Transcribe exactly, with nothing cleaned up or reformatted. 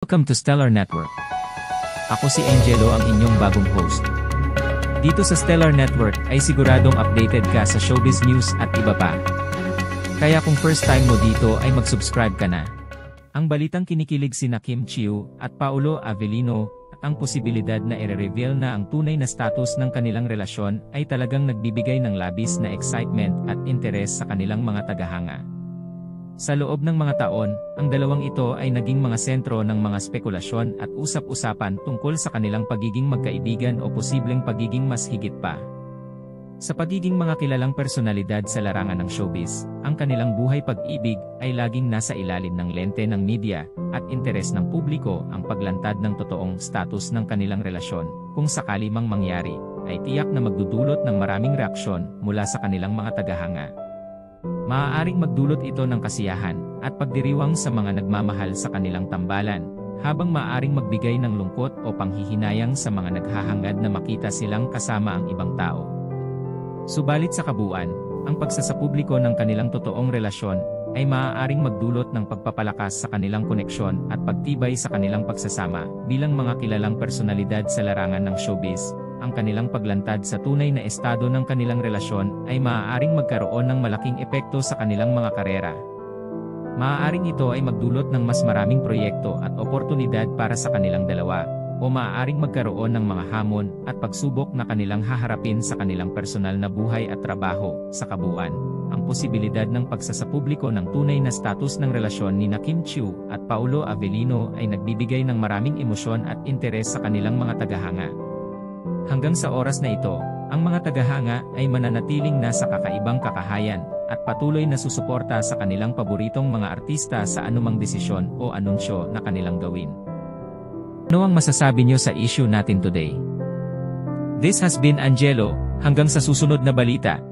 Welcome to Stellar Network. Ako si Angelo, ang inyong bagong host. Dito sa Stellar Network ay siguradong updated ka sa showbiz news at iba pa. Kaya kung first time mo dito ay mag-subscribe ka na. Ang balitang kinikilig sina Kim Chiu at Paolo Avellino at ang posibilidad na i-reveal na ang tunay na status ng kanilang relasyon ay talagang nagbibigay ng labis na excitement at interes sa kanilang mga tagahanga. Sa loob ng mga taon, ang dalawang ito ay naging mga sentro ng mga spekulasyon at usap-usapan tungkol sa kanilang pagiging magkaibigan o posibleng pagiging mas higit pa. Sa pagiging mga kilalang personalidad sa larangan ng showbiz, ang kanilang buhay pag-ibig ay laging nasa ilalim ng lente ng media at interes ng publiko. Ang paglantad ng totoong status ng kanilang relasyon, kung sakali mang mangyari, ay tiyak na magdudulot ng maraming reaksyon mula sa kanilang mga tagahanga. Maaaring magdulot ito ng kasiyahan at pagdiriwang sa mga nagmamahal sa kanilang tambalan, habang maaaring magbigay ng lungkot o panghihinayang sa mga naghahangad na makita silang kasama ang ibang tao. Subalit sa kabuuan, ang pagsasapubliko ng kanilang totoong relasyon ay maaaring magdulot ng pagpapalakas sa kanilang koneksyon at pagtibay sa kanilang pagsasama bilang mga kilalang personalidad sa larangan ng showbiz. Ang kanilang paglantad sa tunay na estado ng kanilang relasyon ay maaaring magkaroon ng malaking epekto sa kanilang mga karera. Maaaring ito ay magdulot ng mas maraming proyekto at oportunidad para sa kanilang dalawa, o maaaring magkaroon ng mga hamon at pagsubok na kanilang haharapin sa kanilang personal na buhay at trabaho. Sa kabuuan, ang posibilidad ng pagsasapubliko ng tunay na status ng relasyon ni Kim Chiu at Paolo Avellino ay nagbibigay ng maraming emosyon at interes sa kanilang mga tagahanga. Hanggang sa oras na ito, ang mga tagahanga ay mananatiling nasa kakaibang kakahayan at patuloy na susuporta sa kanilang paboritong mga artista sa anumang desisyon o anunsyo na kanilang gawin. Ano ang masasabi niyo sa issue natin today? This has been Angelo, hanggang sa susunod na balita.